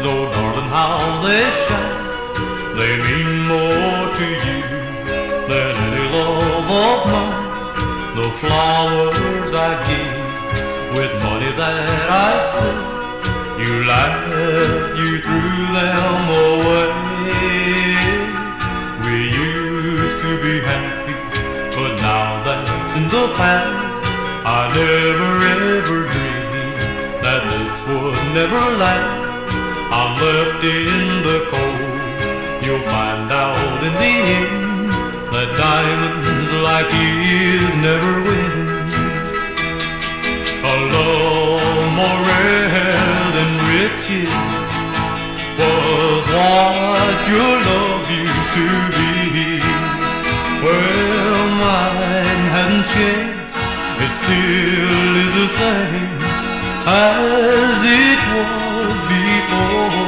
oh darling, how they shine. They mean more to you than any love of mine. The flowers I give with money that I sell, you laughed, you threw them away. We used to be happy, but now that's in the past. I never ever dreamed that this would never last. I'm left in the cold. You'll find out in the end that diamonds like his never win. A love more rare than riches was what your love used to be. Well, mine hasn't changed. It still is the same as it was before.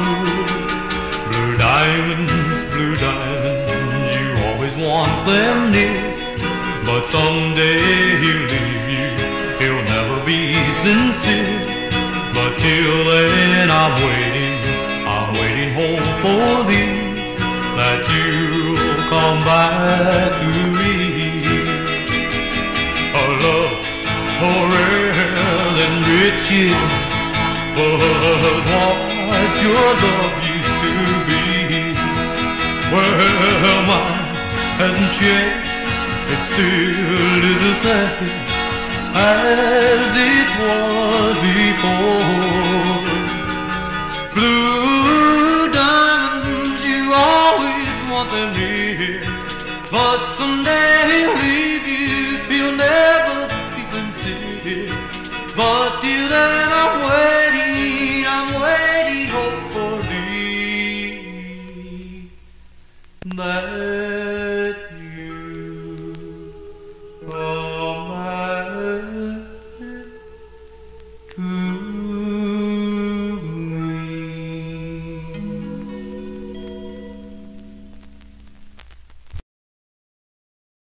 Blue diamonds, you always want them near, but someday he'll leave you, he'll never be sincere. But till then I'm waiting home for thee, that you'll come back to me. A love more rare than riches was what your love used to be. Well, mine hasn't changed. It still is the same as it was before. Blue diamonds, you always want them near, but someday he'll leave you, he'll never be sincere. But till then I'm waiting hope for thee, that you come back to